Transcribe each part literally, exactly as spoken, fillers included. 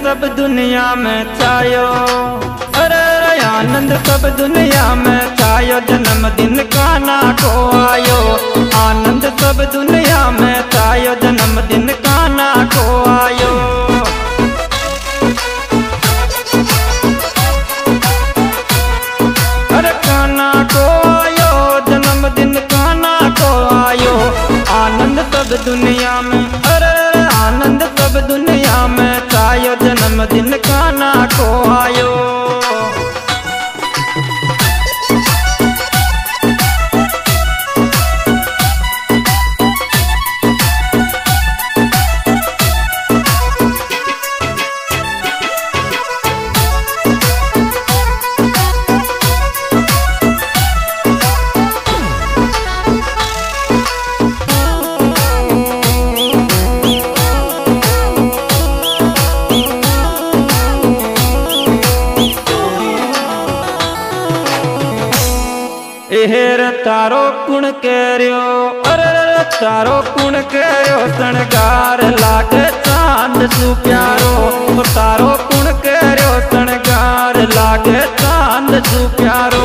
सब दुनिया में छायो। अरे आनंद सब दुनिया में छायो, जन्मदिन कान्हा को आयो। आनंद सब दुनिया में छायो, जन्मदिन कान्हा को आयो। अरे कान्हा को आयो, जन्मदिन कान्हा को आयो। आनंद सब दुनिया में, अरे आनंद सब दुनिया में छायो, जन्मदिन कान्हा को आयो। एहर तारो कुण केरियो, अरे तारो कुण केरियो, शणगार लागे चांद सु प्यारो। तारो कुण केरियो, शणगार लागे चांद सु प्यारो।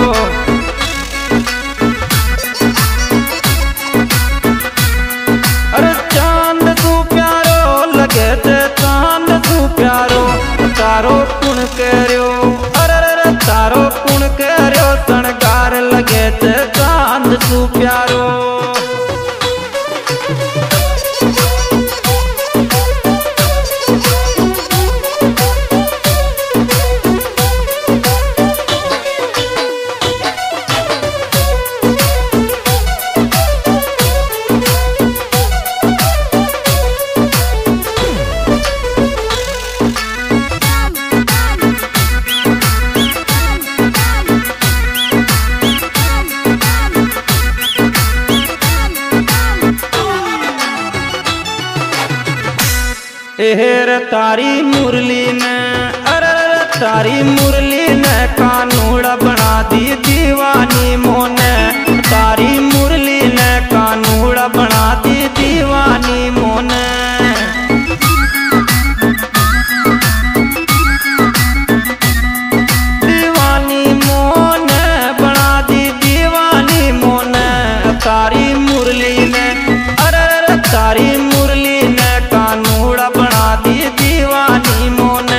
अरे चांद सु प्यारो लगे थे, चांद सु प्यारो। तारो कुण केरियो, अरे तारो कुण केरियो, शणगार लगे थे चांद सु प्यारो। एहर तारी मुरली ने, अरे तारी मुरली ने कानूड़ा बना दी दीवानी मोने। तारी मुरली ने कानूड़ा बना दी दीवानी मोने। दीवानी मोने बना दी दीवानी मोने। तारी मुरली ने, अरे तारी मुरली ने कानूड़ा बना दी दीवानी मोने।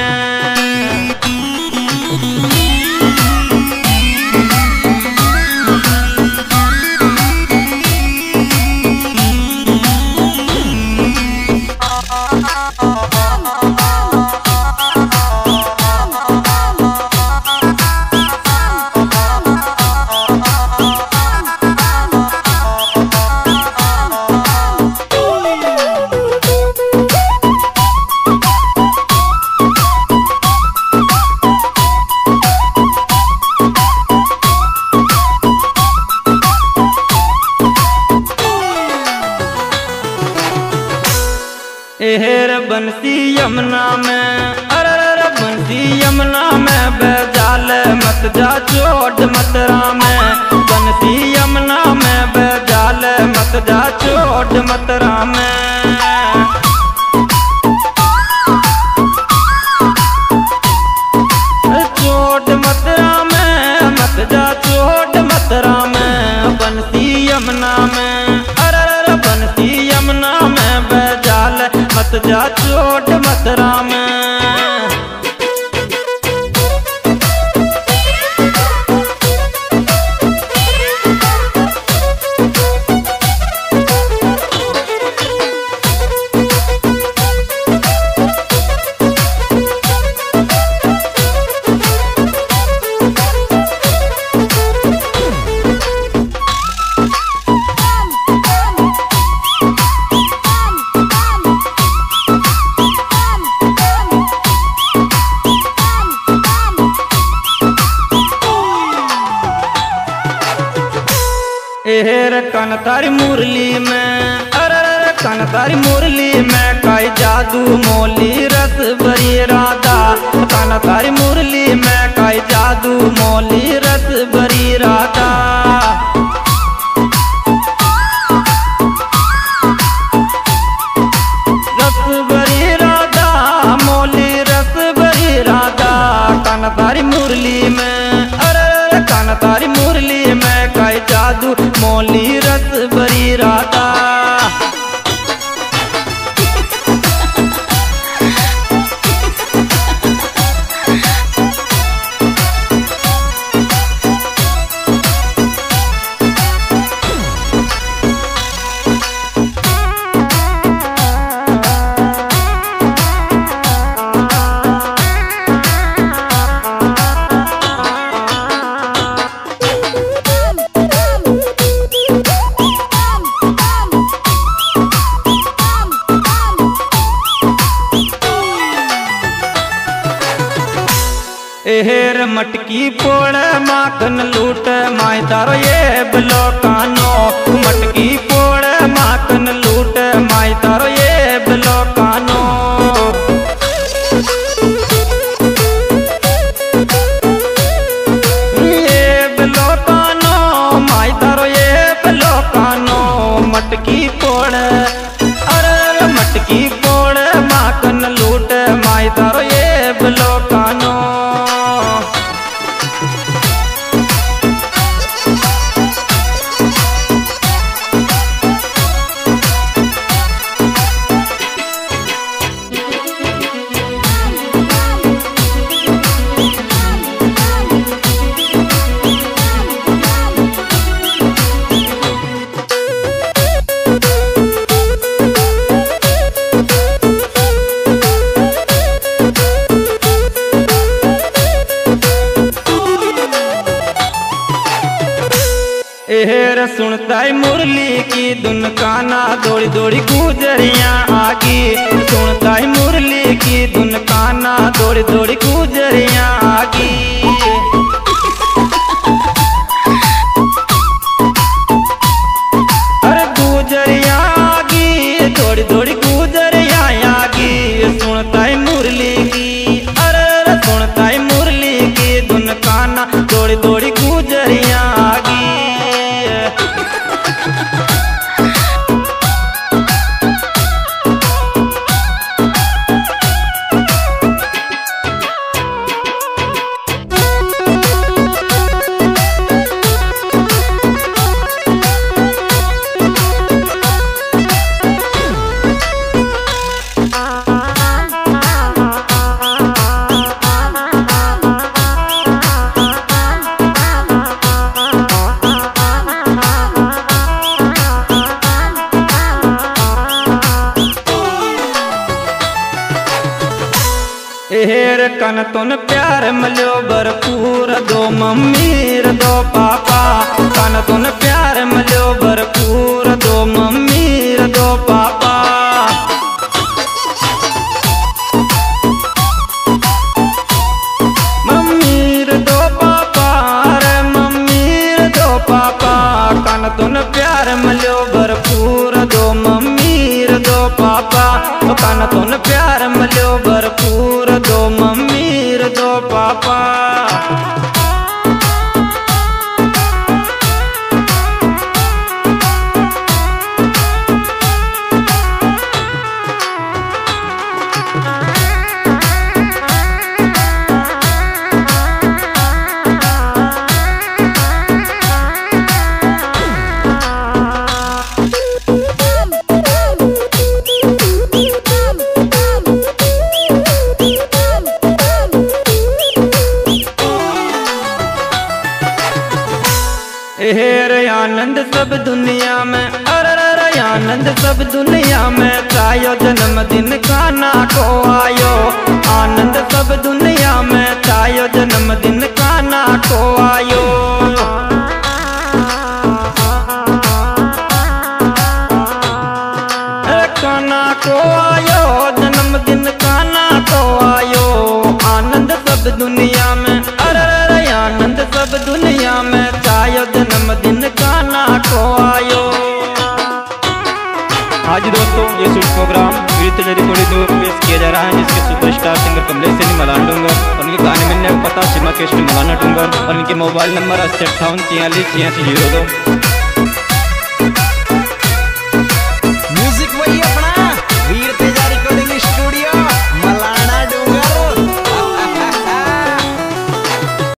एहर बंसी यमुना में, अरे बंसी यमुना में, बेजाल मत जा चोट मतरा में। बंसी यमुना में, बेजाल मत जा चोट मतरा में। चोट मतरा में, मत जा चोट मतरा में। बंसी यमुना में, अरे बंसी यमुना में, बेजाल मत जा चोट मतरा में। एहर कन तारी मुरली में, अरे कन तारी मुरली में, काई जादू मोली रस भरी राधा। कन तारी मुरली में, काई जादू मोली रस भरी राधा। रस भरी राधा मोली रस मुरली में, अरे कान तारी मुरली में काई जादू मोली रस भरी राधा। एहर मटकी पोड़ माखन लूट माय तारो ये बलो कानो, मटकी पोड़ माखन लूट माय तारो ये बलो कानो। ये बलो कानो माय तारो ये बलो कानो, मटकी पोड़ अरे मटकी पोड़ माखन लूट माय तारो ये बलो कानो। एहर सुनता है मुरली की धुन काना दौड़ी दौड़ी गुजरियाँ आगी, सुनता है मुरली की धुन काना दौड़ी दौड़ी गुजरियाँ आगी। अरे गुजरियाँ आगी दौड़ी दौड़ी गुजरियाँ आगी, सुनता है मुरली की अरे सुनता है मुरली की धुन काना दौड़ी दौड़ी गुजरियाँ आगी। एहर कन तुन प्यार मल्यो भरपूर दो मम्मीर दो पापा, कन तुन प्यार मल्यो भरपूर दो मम्मीर दो पापा। मम्मीर दो पापा रे मम्मीर दो पापा, कन तुन प्यार मल्यो भरपूर दो मम्मीर दो पापा, कन तुन प्यार मल्यो भरपूर दो मम्मीर दो पापा। एहर आनंद सब दुनिया में, अरे आनंद सब दुनिया में, चायो जन्मदिन खाना को आयो, आनंद सब दुनिया में, चायो जन्मदिन खाना को आयो। खाना को आयो जन्मदिन खाना को आयो, आनंद सब दुनिया में, अरे आनंद सब दुनिया में, चायो जन्मदिन खाना को आयो। आज दोस्तों ये शूट प्रोग्राम वीर रिकॉर्डिंग में पेश किया जा रहा है, जिसके सुपरस्टार सिंगर कमलेश सैनी मलान डूंगर और उनके गाने मिलने का पता सीमा केस्ट मलाना डूंगर और इनके मोबाइल नंबर अस्सी अट्ठावन तियालीस छियासी जीरो दो।